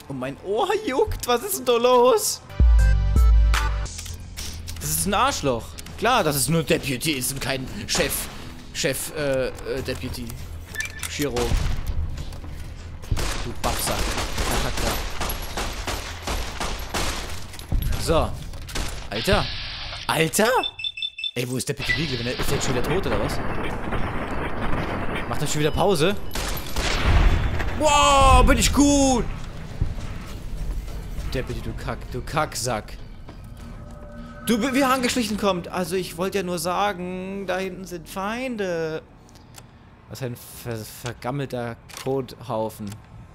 Und mein Ohr juckt. Was ist denn da los? Das ist ein Arschloch. Klar, das ist nur Deputy ist und kein Deputy. Shiro. Du Babsack. So. Alter. Alter? Ey, wo ist Deputy Beagle? Ist der jetzt schon wieder tot, oder was? Macht er schon wieder Pause? Wow, bin ich gut! Deputy, du Kacksack. Du, wie er angeschlichen kommt. Also, ich wollte ja nur sagen, da hinten sind Feinde. Was ein vergammelter Kothaufen.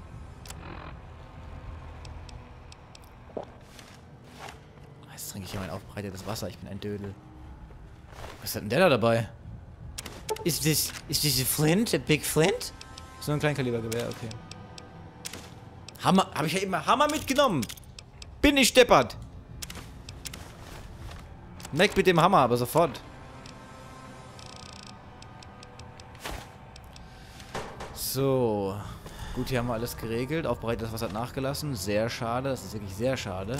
Jetzt trinke ich hier mein aufbereitetes Wasser. Ich bin ein Dödel. Was hat denn der da dabei? Ist diese Flint? Der Big Flint? So ein Kleinkalibergewehr, okay. Hammer, habe ich ja immer Hammer mitgenommen. Bin ich deppert. Weg mit dem Hammer, aber sofort. So. Gut, hier haben wir alles geregelt. Aufbereitetes Wasser hat nachgelassen. Sehr schade. Das ist wirklich sehr schade.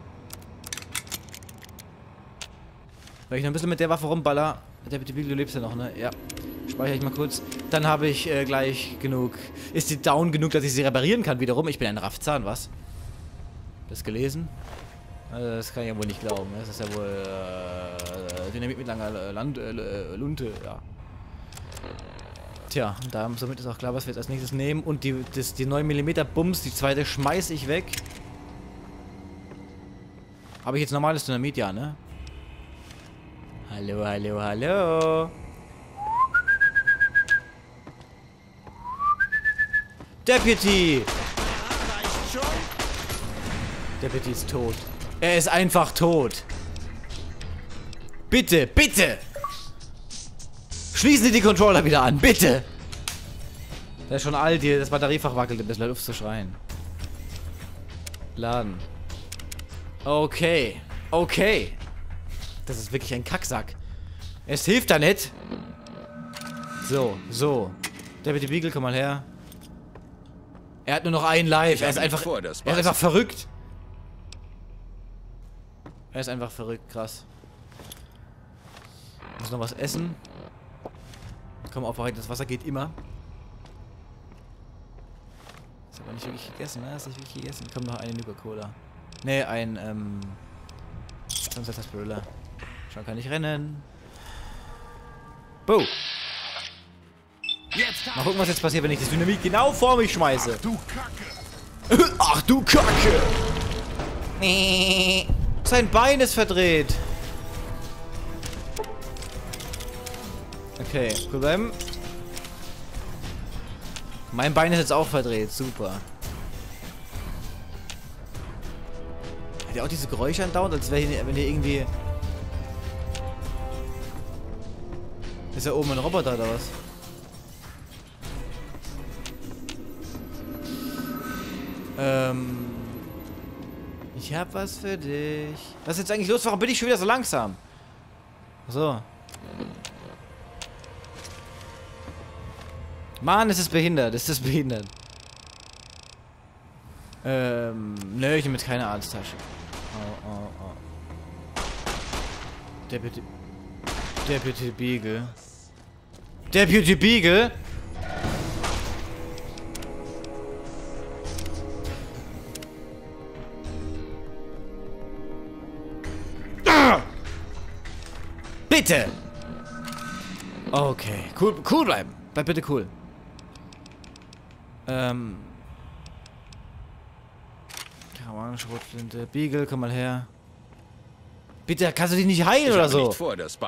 Wenn ich noch ein bisschen mit der Waffe rumballer. Der Beagle, du lebst ja noch, ne? Ja. Speichere ich mal kurz. Dann habe ich gleich genug. Ist die down genug, dass ich sie reparieren kann wiederum? Ich bin ein Raffzahn, was? Das gelesen? Also das kann ich ja wohl nicht glauben. Das ist ja wohl Dynamit mit langer Lunte, ja. Tja, somit ist auch klar, was wir jetzt als nächstes nehmen. Und die 9mm Bums, die zweite schmeiße ich weg. Habe ich jetzt normales Dynamit, ja, ne? Hallo, hallo, hallo. Deputy! Deputy ist tot. Er ist einfach tot. Bitte, bitte! Schließen Sie die Controller wieder an, bitte! Der ist schon alt, das Batteriefach wackelt ein bisschen, Luft zu schreien. Laden. Okay. Okay. Das ist wirklich ein Kacksack. Es hilft da nicht. So, so. Deputy Beagle, komm mal her. Er hat nur noch einen Live. Er ist einfach verrückt. Er ist einfach verrückt, krass. Muss noch was essen. Komm, aufbereitetes Wasser geht immer. Ist aber nicht wirklich gegessen, ne? Ist nicht wirklich gegessen. Komm, noch eine Nuka-Cola. Ne, ein, Sunset Sarsaparilla. Schon kann ich rennen. Boom. Mal gucken, was jetzt passiert, wenn ich das Dynamit genau vor mich schmeiße. Ach du Kacke. Ach du Kacke. Nee. Sein Bein ist verdreht. Okay, Problem. Mein Bein ist jetzt auch verdreht. Super. Hat ja auch diese Geräusche andauernd, als wenn hier irgendwie... Ist ja oben ein Roboter oder was? Ich hab was für dich. Was ist jetzt eigentlich los? Warum bin ich schon wieder so langsam? So. Mann, ist es behindert. Ist es behindert. Nö, ich nehme jetzt keine Arzttasche. Oh, oh, oh. Deputy Beagle. Deputy Beagle? Bitte! Okay, cool bleiben. Bleib bitte cool. Schrotflinte. Beagle, komm mal her. Bitte, kannst du dich nicht heilen oder so? Nicht vor, das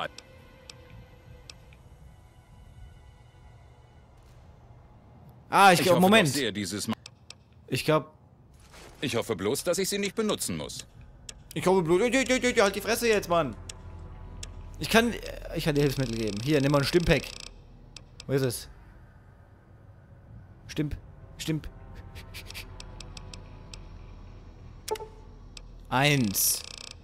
Ich glaube, Moment. Ich glaube... Ich hoffe bloß, dass ich sie nicht benutzen muss. Ich hoffe bloß... Halt die Fresse jetzt, Mann. Ich kann dir Hilfsmittel geben. Hier, nimm mal ein Stimmpack. Wo ist es? Stimp. 1.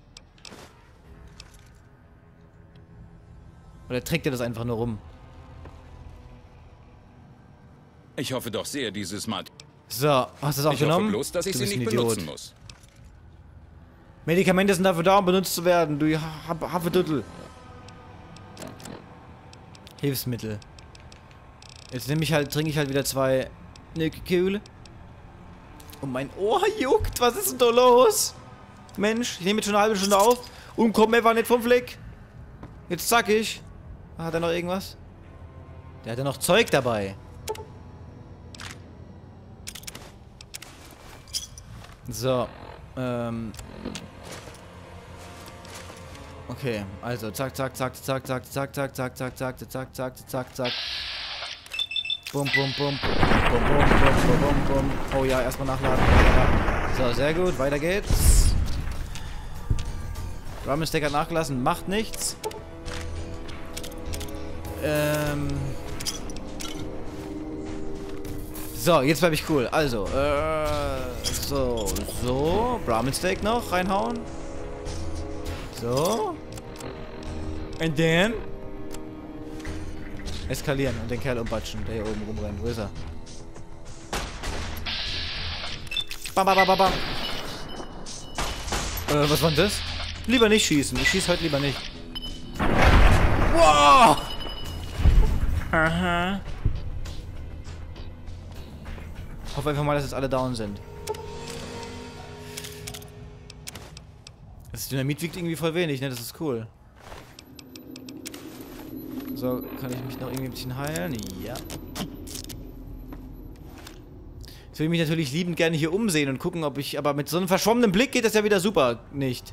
Oder trägt er das einfach nur rum? Ich hoffe doch sehr, dieses Mal. So, hast du es auch Ich genommen? hoffe bloß, dass ich Du sie bist nicht ein Idiot. benutzen muss. Medikamente sind dafür da, um benutzt zu werden. Du Hafedüttel. Hilfsmittel. Jetzt trinke ich halt wieder 2 Nökekühle. Und mein Ohr juckt. Was ist denn da los? Mensch, ich nehme jetzt schon eine halbe Stunde auf und komme einfach nicht vom Fleck. Jetzt zack ich. Hat er noch irgendwas? Der hat ja noch Zeug dabei. So. Okay, also zack, zack, zack, zack, zack, zack, zack, zack, zack, zack, zack, zack, zack, zack. Bum, bum, bum, bum, bum, bum, bum, bum. Oh ja, erstmal nachladen. So, sehr gut, weiter geht's. Ramen-Stack hat nachgelassen, macht nichts. So, jetzt bleib ich cool. Also, so. Ramen-Steak noch reinhauen. So. Und dann eskalieren und den Kerl umbatschen, der hier oben rumrennt. Wo ist er? Bam, bam, bam, bam, bam. Was war denn das? Lieber nicht schießen. Ich schieße heute lieber nicht. Wow! Aha. Hoffe einfach mal, dass jetzt alle down sind. Das Dynamit wiegt irgendwie voll wenig, ne? Das ist cool. So, kann ich mich noch irgendwie ein bisschen heilen? Ja. Jetzt will ich mich natürlich liebend gerne hier umsehen und gucken, ob ich... Aber mit so einem verschwommenen Blick geht das ja wieder super nicht.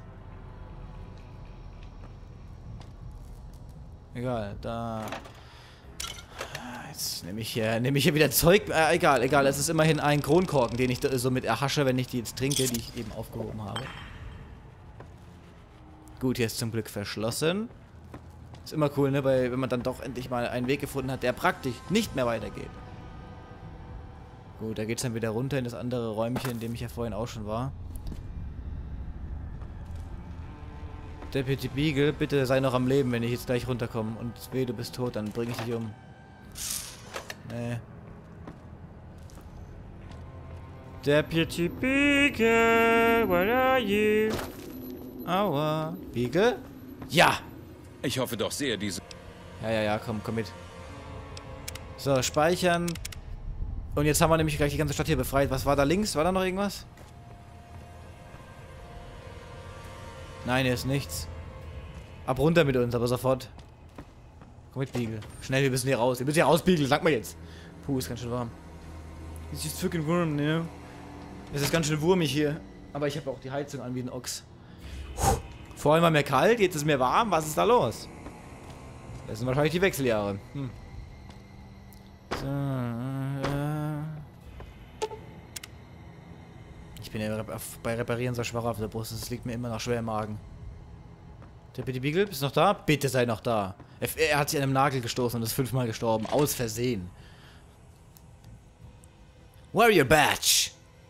Egal, da... Jetzt nehme ich hier wieder Zeug... egal, es ist immerhin ein Kronkorken, den ich so mit erhasche, wenn ich die jetzt trinke, die ich eben aufgehoben habe. Gut, hier ist zum Glück verschlossen. Ist immer cool, ne, weil wenn man dann doch endlich mal einen Weg gefunden hat, der praktisch nicht mehr weitergeht. Gut, da geht's dann wieder runter in das andere Räumchen, in dem ich ja vorhin auch schon war. Deputy Beagle, bitte sei noch am Leben, wenn ich jetzt gleich runterkomme. Und weh, du bist tot, dann bringe ich dich um. Nee. Deputy Beagle, where are you? Aua. Beagle? Ja! Ich hoffe doch sehr, diese... Ja, komm mit. So, speichern. Und jetzt haben wir nämlich gleich die ganze Stadt hier befreit. Was war da links? War da noch irgendwas? Nein, hier ist nichts. Ab runter mit uns, aber sofort. Komm mit, Beagle. Schnell, wir müssen hier raus. Wir müssen hier raus, Beagle, sag mal jetzt. Puh, ist ganz schön warm. Es ist fucking warm, ne? Es ist ganz schön wurmig hier. Aber ich habe auch die Heizung an wie ein Ochs. Vorhin war mir kalt, jetzt ist mir warm. Was ist da los? Das sind wahrscheinlich die Wechseljahre. So, ich bin ja bei Reparieren so schwach auf der Brust. Es liegt mir immer noch schwer im Magen. Der Bitte Beagle, bist du noch da? Bitte sei noch da. Er hat sich an einem Nagel gestoßen und ist 5-mal gestorben. Aus Versehen. Warrior Badge!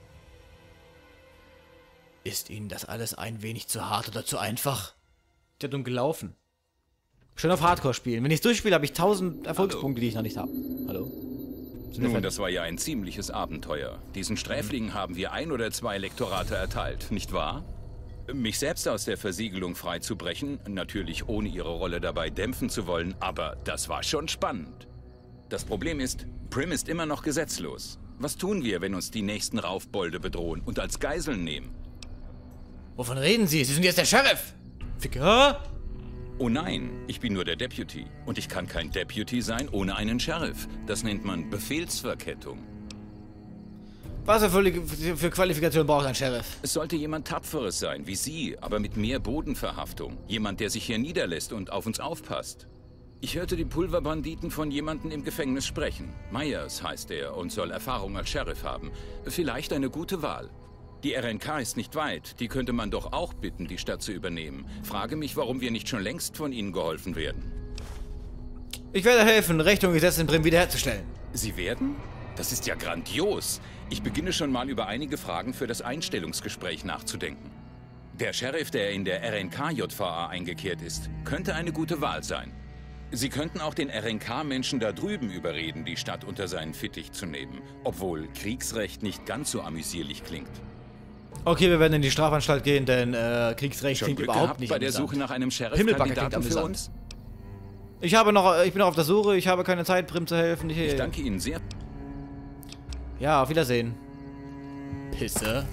Ist Ihnen das alles ein wenig zu hart oder zu einfach? Der dumm gelaufen. Schön auf Hardcore spielen. Wenn ich es durchspiele, habe ich 1000 Erfolgspunkte, die ich noch nicht habe. Hallo? Nun, das war ja ein ziemliches Abenteuer. Diesen Sträflingen haben wir 1 oder 2 Lektorate erteilt, nicht wahr? Mich selbst aus der Versiegelung freizubrechen, natürlich ohne ihre Rolle dabei dämpfen zu wollen, aber das war schon spannend. Das Problem ist, Prim ist immer noch gesetzlos. Was tun wir, wenn uns die nächsten Raufbolde bedrohen und als Geiseln nehmen? Wovon reden Sie? Sie sind jetzt der Sheriff! Ficker? Oh nein, ich bin nur der Deputy. Und ich kann kein Deputy sein ohne einen Sheriff. Das nennt man Befehlsverkettung. Was für Qualifikation braucht ein Sheriff? Es sollte jemand Tapferes sein, wie Sie, aber mit mehr Bodenverhaftung. Jemand, der sich hier niederlässt und auf uns aufpasst. Ich hörte die Pulverbanditen von jemandem im Gefängnis sprechen. Myers heißt er und soll Erfahrung als Sheriff haben. Vielleicht eine gute Wahl. Die RNK ist nicht weit. Die könnte man doch auch bitten, die Stadt zu übernehmen. Frage mich, warum wir nicht schon längst von ihnen geholfen werden. Ich werde helfen, Recht und Gesetz in Prim wiederherzustellen. Sie werden? Das ist ja grandios. Ich beginne schon mal über einige Fragen für das Einstellungsgespräch nachzudenken. Der Sheriff, der in der RNK-JVA eingekehrt ist, könnte eine gute Wahl sein. Sie könnten auch den RNK-Menschen da drüben überreden, die Stadt unter seinen Fittich zu nehmen. Obwohl Kriegsrecht nicht ganz so amüsierlich klingt. Okay, wir werden in die Strafanstalt gehen, denn Kriegsrecht Schon klingt Glück überhaupt gehabt nicht bei der amüsant. Suche nach einem Himmelbacke klingt Sheriff-Kandidaten für amüsant. uns? Ich bin noch auf der Suche, ich habe keine Zeit, Prim zu helfen. Ich danke Ihnen sehr. Ja, auf Wiedersehen. Pisse.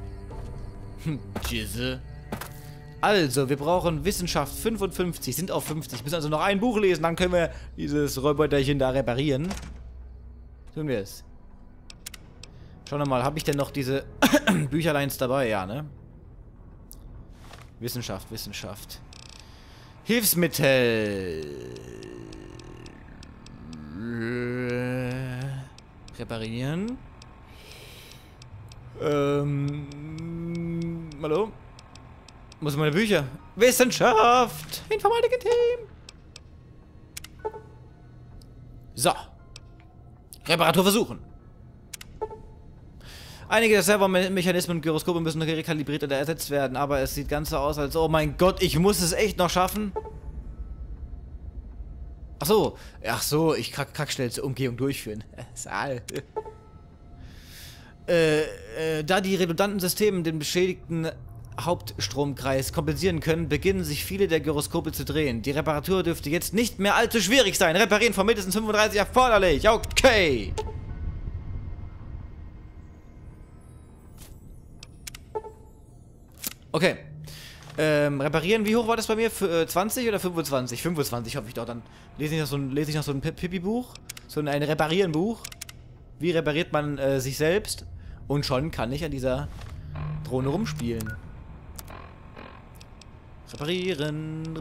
Jizze. Also, wir brauchen Wissenschaft 55, sind auf 50. Müssen also noch ein Buch lesen, dann können wir dieses Roboterchen da reparieren. Tun wir es. Schauen wir mal, habe ich denn noch diese Bücherleins dabei? Ja, ne? Wissenschaft, Wissenschaft. Hilfsmittel. Reparieren. Hallo? Wo sind meine Bücher? Wissenschaft! Informatik-Team! So. Reparatur versuchen. Einige der Servomechanismen und Gyroskope müssen noch rekalibriert oder ersetzt werden, aber es sieht ganz so aus, als oh mein Gott, ich muss es echt noch schaffen. Ach so, ich kack schnell zur Umgehung durchführen. Saal. Da die redundanten Systeme den beschädigten Hauptstromkreis kompensieren können, beginnen sich viele der Gyroskope zu drehen. Die Reparatur dürfte jetzt nicht mehr allzu schwierig sein. Reparieren von mindestens 35 erforderlich. Okay. Okay. Reparieren, wie hoch war das bei mir? Für 20 oder 25? 25 hoffe ich doch. Dann lese ich noch so ein Pipi-Buch. So ein Reparieren-Buch. Wie repariert man sich selbst? Und schon kann ich an dieser Drohne rumspielen. Reparieren.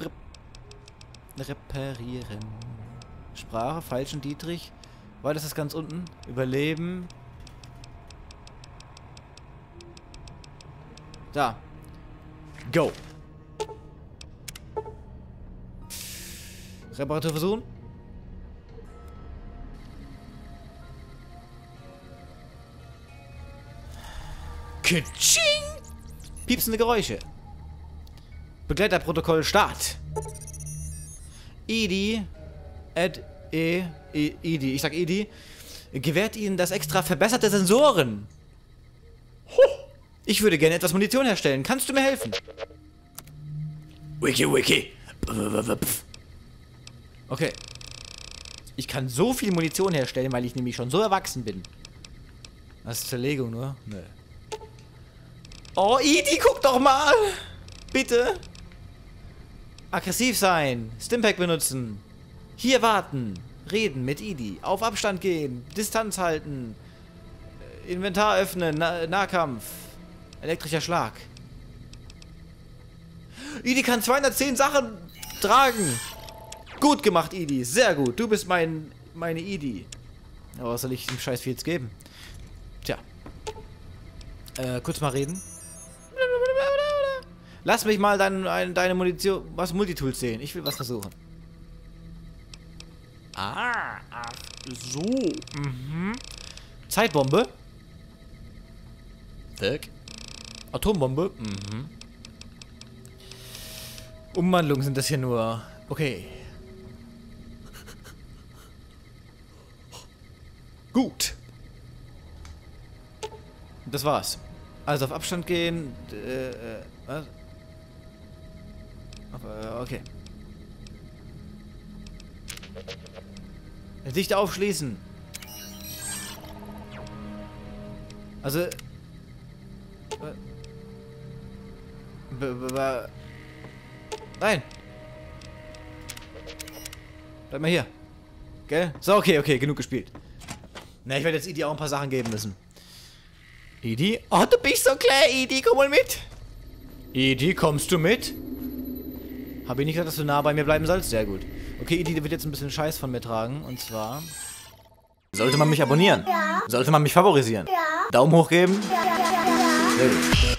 Reparieren. Sprache, falschen Dietrich. War das ganz unten? Überleben. Da. Go. Reparatur versuchen. Kitsching! Piepsende Geräusche. Begleiterprotokoll Start. Edie. Edie. Ich sag Edie. Gewährt Ihnen das extra verbesserte Sensoren. Ich würde gerne etwas Munition herstellen. Kannst du mir helfen? Wiki. Okay. Ich kann so viel Munition herstellen, weil ich nämlich schon so erwachsen bin. Das ist Zerlegung, nur? Nö. Oh, Edie, guck doch mal! Bitte! Aggressiv sein. Stimpack benutzen. Hier warten. Reden mit Edie. Auf Abstand gehen. Distanz halten. Inventar öffnen. Nahkampf. Elektrischer Schlag. Edie kann 210 Sachen tragen. Gut gemacht, Edie. Sehr gut. Du bist meine Edie. Aber was soll ich dem Scheiß viel jetzt geben? Tja. Kurz mal reden. Lass mich mal deine Munition, was Multitools sehen. Ich will was versuchen. Ach so. Mhm. Zeitbombe. Weg. Atombombe. Mhm. Umwandlungen sind das hier nur. Okay. Gut. Das war's. Also auf Abstand gehen. Was? Okay. Sicht aufschließen. Also. Nein. Bleib mal hier. Gell? So, okay, genug gespielt. Na, ich werde jetzt Edie auch ein paar Sachen geben müssen. Edie? Oh, du bist so klar, Edie, komm mal mit. Edie, kommst du mit? Habe ich nicht gesagt, dass du nah bei mir bleiben sollst? Sehr gut. Okay, Edie wird jetzt ein bisschen Scheiß von mir tragen. Und zwar... Sollte man mich abonnieren? Ja. Sollte man mich favorisieren? Ja. Daumen hoch geben? Ja. Sehr gut.